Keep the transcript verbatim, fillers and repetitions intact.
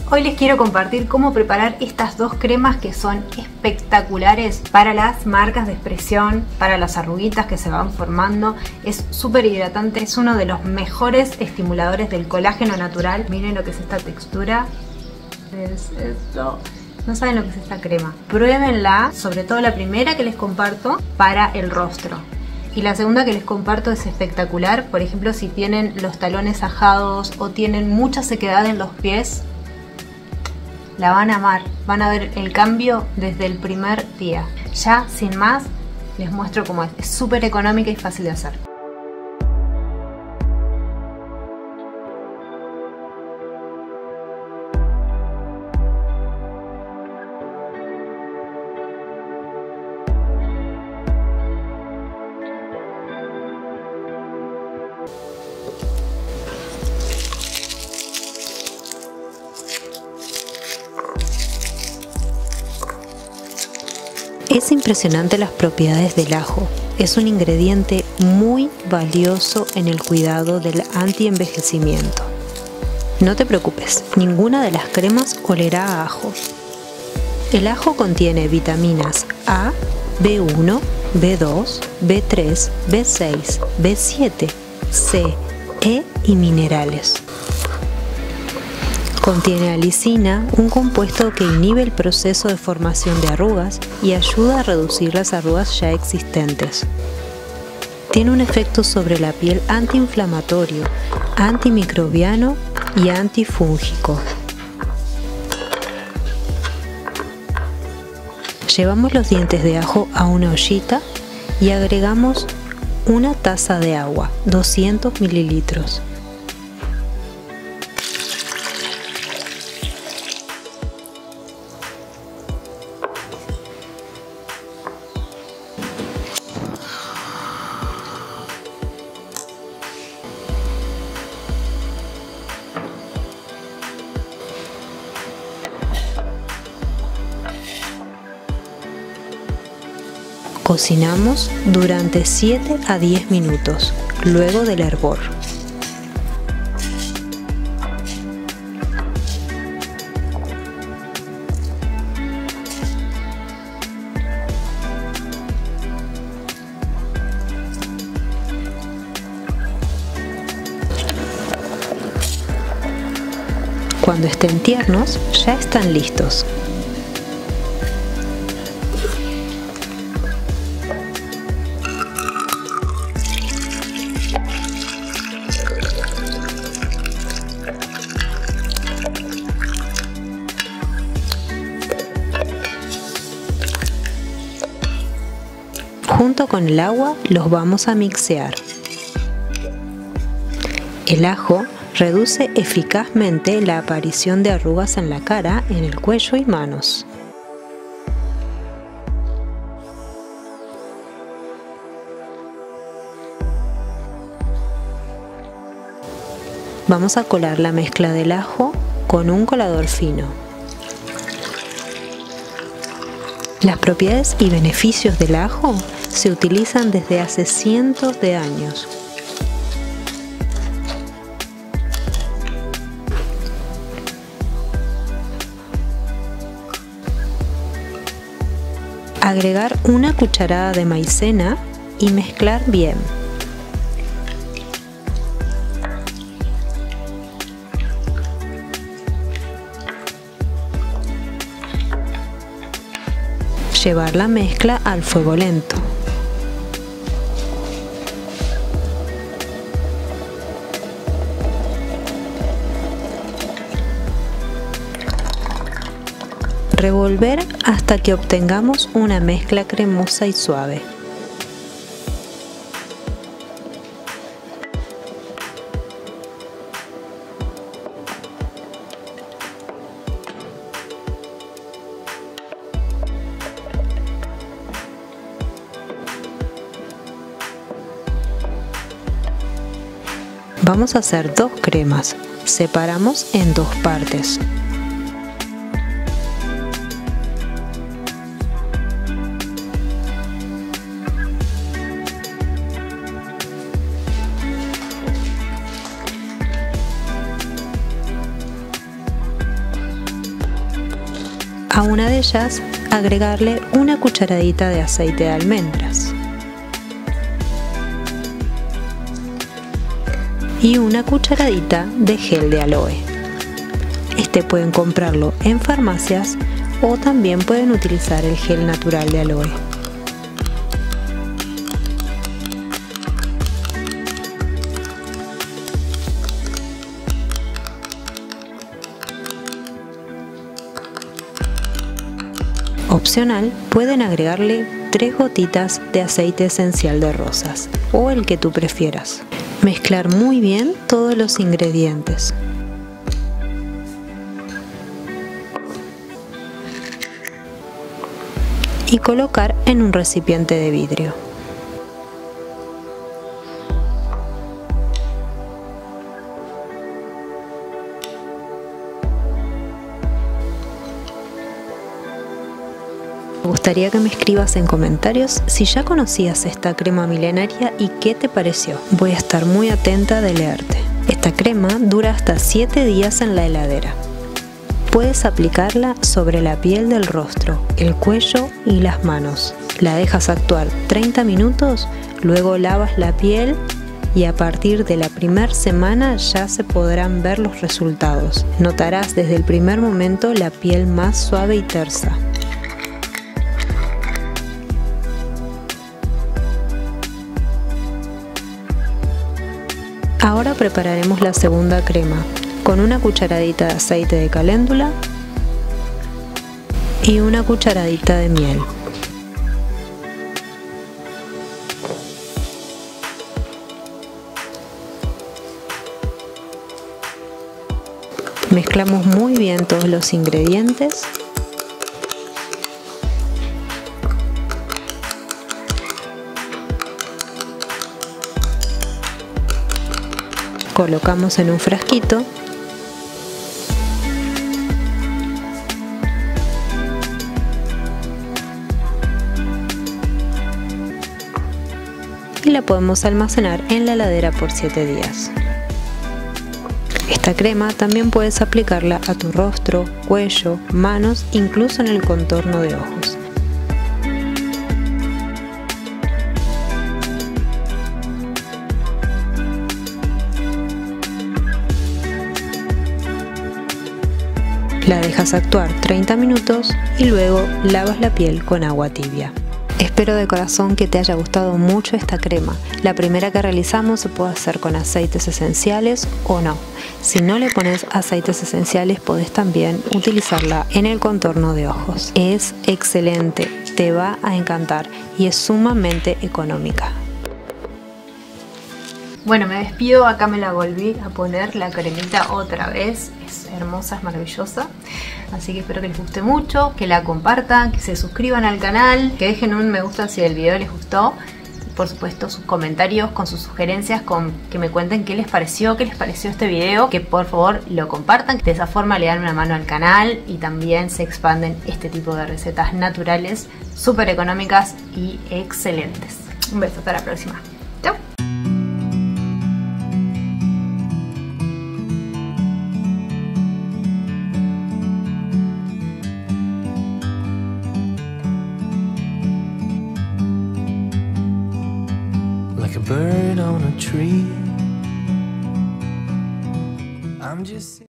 Hoy les quiero compartir cómo preparar estas dos cremas que son espectaculares para las marcas de expresión, para las arruguitas que se van formando. Es súper hidratante, es uno de los mejores estimuladores del colágeno natural. Miren lo que es esta textura. Es esto. No saben lo que es esta crema. Pruébenla, sobre todo la primera que les comparto para el rostro. Y la segunda que les comparto es espectacular. Por ejemplo, si tienen los talones ajados o tienen mucha sequedad en los pies, la van a amar, van a ver el cambio desde el primer día. Ya, sin más, les muestro cómo es. Es súper económica y fácil de hacer. Es impresionante las propiedades del ajo. Es un ingrediente muy valioso en el cuidado del anti-envejecimiento. No te preocupes, ninguna de las cremas olerá a ajo. El ajo contiene vitaminas A, B uno, B dos, B tres, B seis, B siete, C, E y minerales. Contiene alicina, un compuesto que inhibe el proceso de formación de arrugas y ayuda a reducir las arrugas ya existentes. Tiene un efecto sobre la piel antiinflamatorio, antimicrobiano y antifúngico. Llevamos los dientes de ajo a una ollita y agregamos una taza de agua, doscientos mililitros. Cocinamos durante siete a diez minutos, luego del hervor. Cuando estén tiernos, ya están listos. Junto con el agua los vamos a mixear. El ajo reduce eficazmente la aparición de arrugas en la cara, en el cuello y manos. Vamos a colar la mezcla del ajo con un colador fino. Las propiedades y beneficios del ajo se utilizan desde hace cientos de años. Agregar una cucharada de maicena y mezclar bien. Llevar la mezcla al fuego lento. Revolver hasta que obtengamos una mezcla cremosa y suave. Vamos a hacer dos cremas. Separamos en dos partes. A una de ellas, agregarle una cucharadita de aceite de almendras y una cucharadita de gel de aloe. Este pueden comprarlo en farmacias o también pueden utilizar el gel natural de aloe. Opcional, pueden agregarle tres gotitas de aceite esencial de rosas o el que tú prefieras. Mezclar muy bien todos los ingredientes. Y colocar en un recipiente de vidrio. Me gustaría que me escribas en comentarios si ya conocías esta crema milenaria y qué te pareció. Voy a estar muy atenta de leerte. Esta crema dura hasta siete días en la heladera. Puedes aplicarla sobre la piel del rostro, el cuello y las manos. La dejas actuar treinta minutos, luego lavas la piel y a partir de la primera semana ya se podrán ver los resultados. Notarás desde el primer momento la piel más suave y tersa. Ahora prepararemos la segunda crema con una cucharadita de aceite de caléndula y una cucharadita de miel. Mezclamos muy bien todos los ingredientes. Colocamos en un frasquito y la podemos almacenar en la heladera por siete días. Esta crema también puedes aplicarla a tu rostro, cuello, manos, incluso en el contorno de ojos. La dejas actuar treinta minutos y luego lavas la piel con agua tibia. Espero de corazón que te haya gustado mucho esta crema. La primera que realizamos se puede hacer con aceites esenciales o no. Si no le pones aceites esenciales, podés también utilizarla en el contorno de ojos. Es excelente, te va a encantar y es sumamente económica. Bueno, me despido, acá me la volví a poner la cremita otra vez, es hermosa, es maravillosa, así que espero que les guste mucho, que la compartan, que se suscriban al canal, que dejen un me gusta si el video les gustó, y por supuesto sus comentarios con sus sugerencias, con que me cuenten qué les pareció, qué les pareció este video, que por favor lo compartan, de esa forma le dan una mano al canal y también se expanden este tipo de recetas naturales, súper económicas y excelentes. Un beso, hasta la próxima. Chao. Like a bird on a tree. I'm just